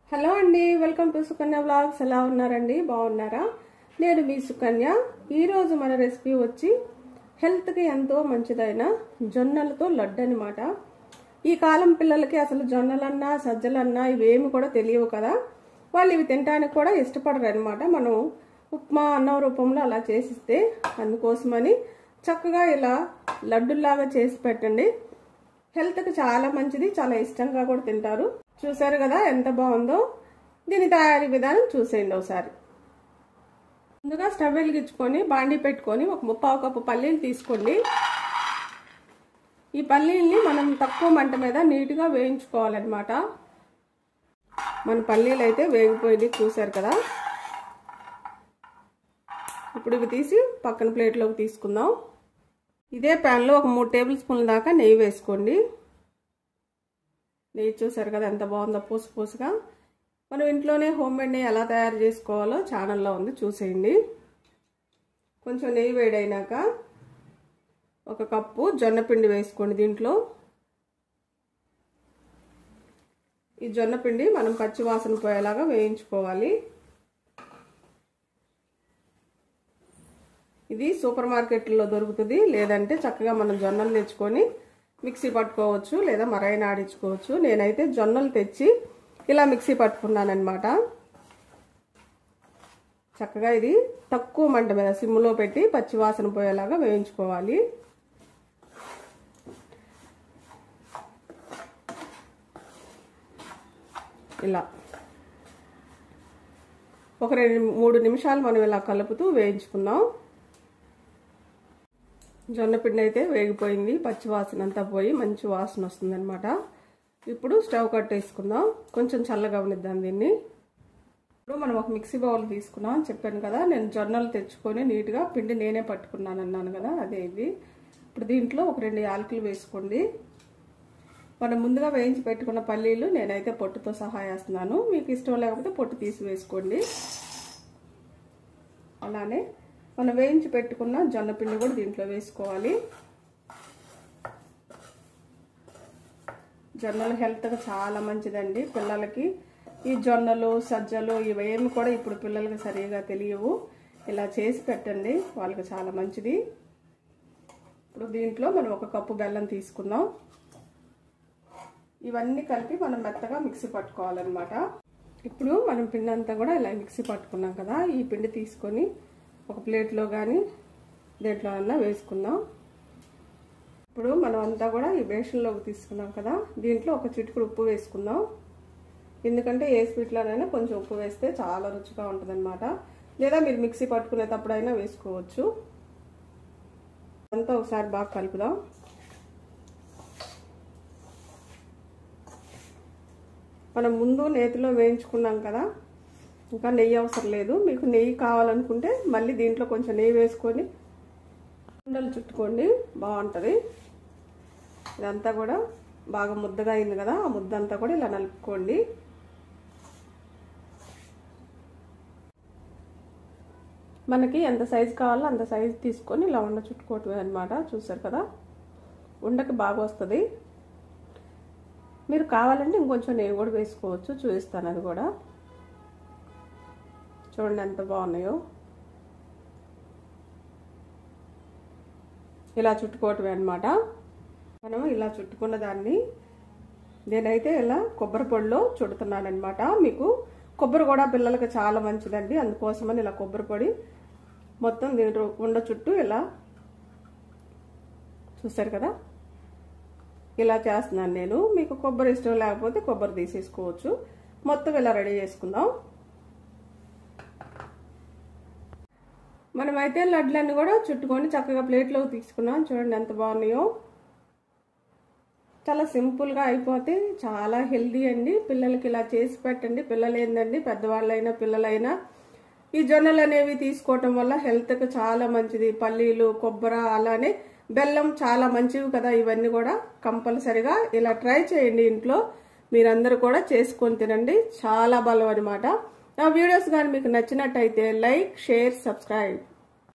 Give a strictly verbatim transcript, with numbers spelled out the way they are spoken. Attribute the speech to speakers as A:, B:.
A: Hello అండి, welcome to Sukanya vlogs. ఎలా ఉన్నారండి? బాగున్నారా? నేను మీ సుకన్య. ఈరోజు మన రెసిపీ వచ్చి హెల్త్కి ఎంతో మంచిదైన జొన్నలతో లడ్డు అనమాట. ఈ కాలం పిల్లలకి అసలు జొన్నలన్నా సజ్జలన్నా ఇవేమి కూడా తెలియవు కదా. వాళ్ళు ఇవి తినడానికి కూడా ఇష్టపడరు అనమాట. మనం ఉప్మా అన్నం రూపంలో అలా చేసిస్తే అందుకోసమని చక్కగా ఇలా లడ్డులాగా చేసి పెట్టండి. హెల్త్కి చాలా మంచిది, చాలా ఇష్టంగా కూడా తింటారు. చూసారు కదా ఎంత బాగుందో. దీని తయారీ విధానం చూసేయండి ఒకసారి. ముందుగా స్టవ్ వెలిగించుకొని బాండీ పెట్టుకొని ఒక ముప్పావు కప్పు పల్లీలు తీసుకోండి. ఈ పల్లీల్ని మనం తక్కువ మంట మీద నీట్గా వేయించుకోవాలన్నమాట. మన పల్లీలు అయితే వేగిపోయింది, చూసారు కదా. ఇప్పుడు ఇవి తీసి పక్కన ప్లేట్లోకి తీసుకుందాం. ఇదే ప్యాన్లో ఒక మూడు టేబుల్ స్పూన్ల దాకా నెయ్యి వేసుకోండి. నెయ్యి చూసారు కదా ఎంత బాగుందో, పూసు పూసుగా. మనం ఇంట్లోనే హోమ్ మేడ్ నెయ్యి ఎలా తయారు చేసుకోవాలో ఛానల్లో ఉంది, చూసేయండి. కొంచెం నెయ్యి వేడైనాక ఒక కప్పు జొన్న పిండి వేసుకోండి. దీంట్లో ఈ జొన్న పిండి మనం పచ్చి వాసన పోయేలాగా వేయించుకోవాలి. ఇది సూపర్ మార్కెట్లో దొరుకుతుంది, లేదంటే చక్కగా మనం జొన్నలు తెచ్చుకొని మిక్సీ పట్టుకోవచ్చు, లేదా మరైనా ఆడించుకోవచ్చు. నేనైతే జొన్నలు తెచ్చి ఇలా మిక్సీ పట్టుకున్నాను అనమాట. చక్కగా ఇది తక్కువ మంట మీద సిమ్లో పెట్టి పచ్చి వాసన పోయేలాగా వేయించుకోవాలి. ఇలా ఒక రెండు మూడు నిమిషాలు మనం ఇలా కలుపుతూ వేయించుకుందాం. జొన్న పిండి అయితే వేగిపోయింది, పచ్చి వాసన అంతా పోయి మంచి వాసన వస్తుంది అనమాట. ఇప్పుడు స్టవ్ కట్టేసుకుందాం, కొంచెం చల్లగా ఉండిద్దాం దీన్ని. ఇప్పుడు మనం ఒక మిక్సీ బౌల్ తీసుకున్నాం చెప్పాను కదా. నేను జొన్నలు తెచ్చుకొని నీట్గా పిండి నేనే పట్టుకున్నాను అన్నాను కదా, అదే ఇది. ఇప్పుడు దీంట్లో ఒక రెండు యాలకులు వేసుకోండి. మనం ముందుగా వేయించి పెట్టుకున్న పల్లీలు నేనైతే పొట్టుతో సహా వేస్తున్నాను. మీకు ఇష్టం లేకపోతే పొట్టు తీసి వేసుకోండి. అలానే మనం వేయించి పెట్టుకున్న జొన్న పిండి కూడా దీంట్లో వేసుకోవాలి. జొన్నలు హెల్త్కి చాలా మంచిదండి పిల్లలకి. ఈ జొన్నలు సజ్జలు ఇవేమి కూడా ఇప్పుడు పిల్లలకి సరిగా తెలియవు. ఇలా చేసి పెట్టండి, వాళ్ళకి చాలా మంచిది. ఇప్పుడు దీంట్లో మనం ఒక కప్పు బెల్లం తీసుకుందాం. ఇవన్నీ కలిపి మనం మెత్తగా మిక్సీ పట్టుకోవాలన్నమాట. ఇప్పుడు మనం పిండి అంతా కూడా ఇలా మిక్సీ పట్టుకున్నాం కదా, ఈ పిండి తీసుకొని ఒక ప్లేట్లో కానీ దేంట్లో అన్నా వేసుకుందాం. ఇప్పుడు మనం అంతా కూడా ఈ బేషన్లోకి తీసుకున్నాం కదా, దీంట్లో ఒక చిటికెడు ఉప్పు వేసుకుందాం. ఎందుకంటే ఏ స్వీట్లోనైనా కొంచెం ఉప్పు వేస్తే చాలా రుచిగా ఉంటుందన్నమాట. లేదా మీరు మిక్సీ పట్టుకునేటప్పుడైనా వేసుకోవచ్చు. అంతా ఒకసారి బాగా కలుపుదాం. మనం ముందు నేతిలో వేయించుకున్నాం కదా, ఇంకా నెయ్యి అవసరం లేదు. మీకు నెయ్యి కావాలనుకుంటే మళ్ళీ దీంట్లో కొంచెం నెయ్యి వేసుకొని ఉండలు చుట్టుకోండి, బాగుంటుంది. ఇదంతా కూడా బాగా ముద్దగా అయింది కదా, ఆ ముద్ద అంతా కూడా ఇలా నలుపుకోండి. మనకి ఎంత సైజు కావాలో అంత సైజు తీసుకొని ఇలా ఉండ చుట్టుకోవటమే అనమాట. చూసారు కదా, ఉండకి బాగా వస్తుంది. మీరు కావాలంటే ఇంకొంచెం నెయ్యి కూడా వేసుకోవచ్చు, చూపిస్తాను అది కూడా. చూడండి ఎంత బాగున్నాయో. ఇలా చుట్టుకోవటమే అనమాట. మనం ఇలా చుట్టుకున్న దాన్ని నేనైతే ఇలా కొబ్బరి పొడిలో చుడుతున్నాను అనమాట. మీకు కొబ్బరి కూడా పిల్లలకి చాలా మంచిదండి, అందుకోసమని ఇలా కొబ్బరి పొడి మొత్తం దీని ఉండ చుట్టూ ఇలా చూసారు కదా, ఇలా చేస్తున్నాను నేను. మీకు కొబ్బరి ఇష్టం లేకపోతే కొబ్బరి తీసేసుకోవచ్చు. మొత్తం ఇలా రెడీ చేసుకుందాం. మనమైతే లడ్లన్నీ కూడా చుట్టుకొని చక్కగా ప్లేట్లోకి తీసుకున్నాం. చూడండి ఎంత బాగున్నాయో. చాలా సింపుల్గా అయిపోతే చాలా హెల్దీ అండి. పిల్లలకి ఇలా చేసి పెట్టండి. పిల్లలు ఏందండి, పెద్దవాళ్ళైనా పిల్లలైనా ఈ జొన్నలు అనేవి తీసుకోవటం వల్ల హెల్త్కి చాలా మంచిది. పల్లీలు, కొబ్బరి, అలానే బెల్లం చాలా మంచివి కదా. ఇవన్నీ కూడా కంపల్సరిగా ఇలా ట్రై చేయండి ఇంట్లో. మీరందరూ కూడా చేసుకొని తినండి, చాలా బలం అనమాట. నా వీడియోస్ కానీ మీకు నచ్చినట్టయితే లైక్, షేర్, సబ్స్క్రైబ్.